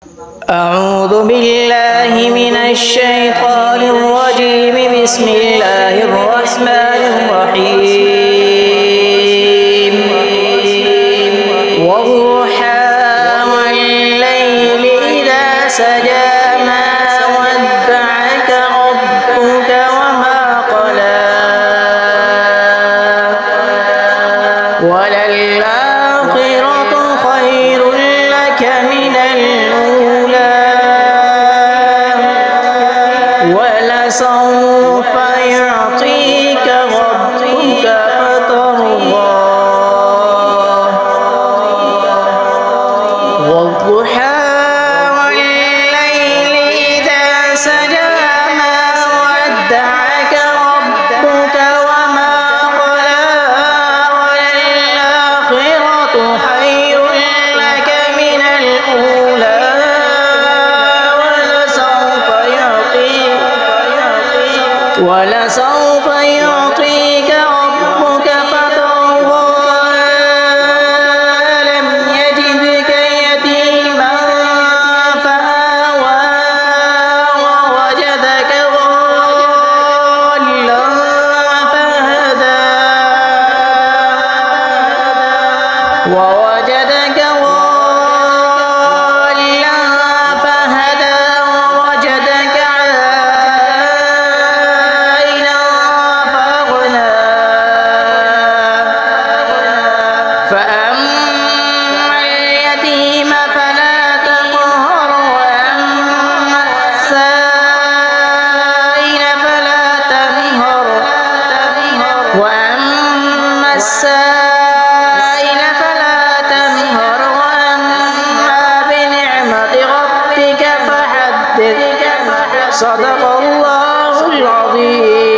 أعوذ بالله من الشيطان الرجيم. بسم الله الرحمن الرحيم. والضحى والليل إذا سجى ما ودعك ربك وما قلى وللآخرة خير لك من الأولى ولسوف يعطيك ربك فترضى. والضحى والليل إذا سجى ما ودعك ربك وما قلى وللآخرة خير لك من الأولى ولسوف يعطيك ربك فترضى. ألم يجدك يتيما فآوى ووجدك ضالا فهدى ووجدك فأما اليتيم فلا تقهر وأما السائل فلا تنهر وأما بنعمة ربك فحدث. صدق الله العظيم.